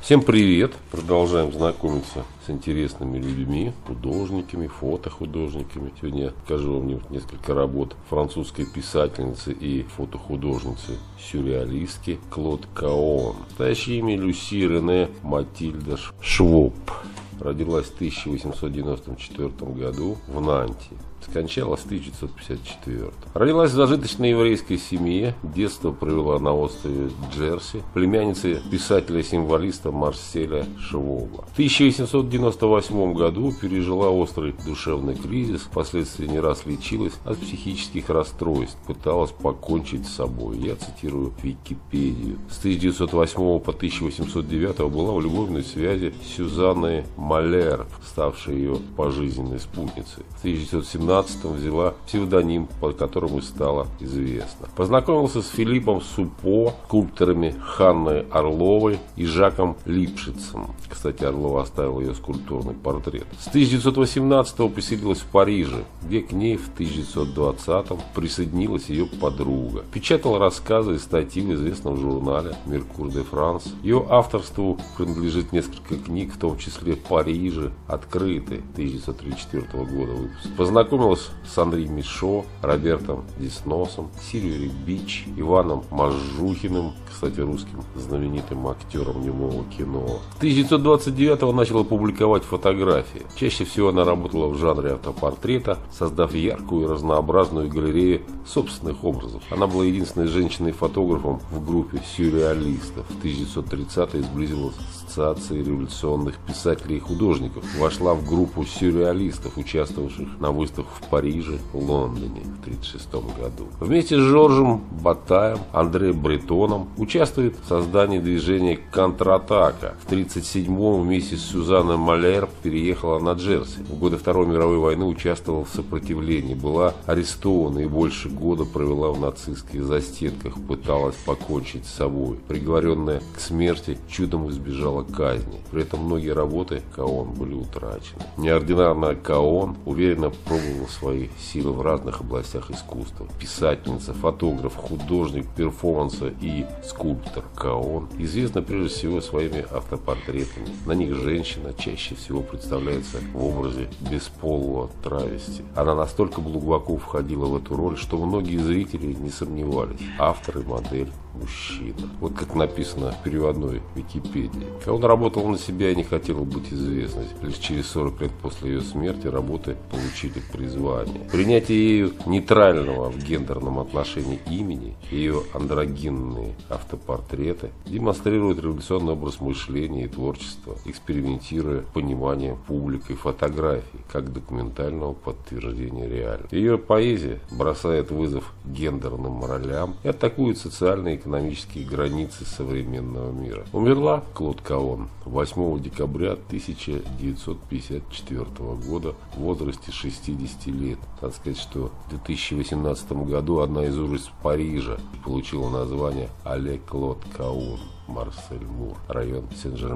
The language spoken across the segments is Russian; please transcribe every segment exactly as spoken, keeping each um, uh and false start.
Всем привет! Продолжаем знакомиться с интересными людьми, художниками, фотохудожниками. Сегодня я покажу вам несколько работ французской писательницы и фотохудожницы сюрреалистки Клод Каон. Настоящее имя Люси Рене Матильда Швоб. Родилась в тысяча восемьсот девяносто четвёртом году в Нанте. Скончалась в тысяча девятьсот пятьдесят четвёртом. Родилась в зажиточной еврейской семье. Детство провела на острове Джерси. Племянницей писателя-символиста Марселя Швоба. В тысяча восемьсот девяносто восьмом году пережила острый душевный кризис. Впоследствии не раз лечилась от психических расстройств. Пыталась покончить с собой. Я цитирую Википедию. С тысяча девятьсот восьмого по тысяча восемьсот девятый была в любовной связи с Сюзанной Малер, ставшей ее пожизненной спутницей. В тысяча девятьсот семнадцатом взяла псевдоним, под которым и стала известна. Познакомился с Филиппом Супо, скульпторами Ханной Орловой и Жаком Липшицем. Кстати, Орлова оставила ее скульптурный портрет. С тысяча девятьсот восемнадцатого поселилась в Париже, где к ней в тысяча девятьсот двадцатом присоединилась ее подруга. Печатала рассказы и статьи в известном журнале «Меркур де Франс». Ее авторству принадлежит несколько книг, в том числе «В Париже», «Открытый» тысяча девятьсот тридцать четвёртого года выпуска. Познакомилась с Андре Мишо, Робертом Десносом, Сильвией Бич, Иваном Мажухиным, кстати, русским знаменитым актером немого кино. В тысяча девятьсот двадцать девятом начала публиковать фотографии. Чаще всего она работала в жанре автопортрета, создав яркую и разнообразную галерею собственных образов. Она была единственной женщиной-фотографом в группе сюрреалистов. В тысяча девятьсот тридцатые сблизилась с Ассоциацией революционных писателей и художников. Вошла в группу сюрреалистов, участвовавших на выставках в Париже, Лондоне в тысяча девятьсот тридцать шестом году. Вместе с Жоржем Батаем, Андре Бретоном участвует в создании движения «Контратака». В тысяча девятьсот тридцать седьмом вместе с Сюзанной Малер переехала на Джерси. В годы Второй мировой войны участвовала в сопротивлении, была арестована и больше года провела в нацистских застенках, пыталась покончить с собой. Приговоренная к смерти, чудом избежала казни. При этом многие работы Каон были утрачены. Неординарная Каон уверенно пробовала свои силы в разных областях искусства. Писательница, фотограф, художник перформанса и скульптор Каон известна прежде всего своими автопортретами. На них женщина чаще всего представляется в образе бесполого травести. Она настолько глубоко входила в эту роль, что многие зрители не сомневались. Автор и модель мужчина. Вот как написано в переводной Википедии. Каон работала на себя и не хотела быть известной. Лишь через сорок лет после ее смерти работы получили призвание. Принятие ею нейтрального в гендерном отношении имени, ее андрогинные автопортреты демонстрируют революционный образ мышления и творчества, экспериментируя пониманием публикой фотографий как документального подтверждения реальности. Ее поэзия бросает вызов гендерным ролям и атакует социальные и экономические границы современного мира. Умерла Клод Каон восьмого декабря тысяча девятьсот пятьдесят четвёртого года в возрасте шестидесяти лет. Надо сказать, что в две тысячи восемнадцатом году одна из улиц Парижа получила название Алле Клод Каон. Марсель Мур, район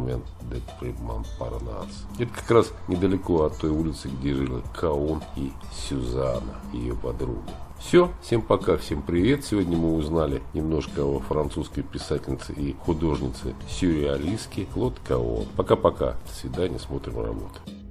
Сен-Жермен-де-Монпарнас. Это как раз недалеко от той улицы, где жили Каон и Сюзанна, ее подруга. Все, всем пока, всем привет. Сегодня мы узнали немножко о французской писательнице и художнице сюрреалистке Клод Каон. Пока-пока. До свидания, смотрим работу.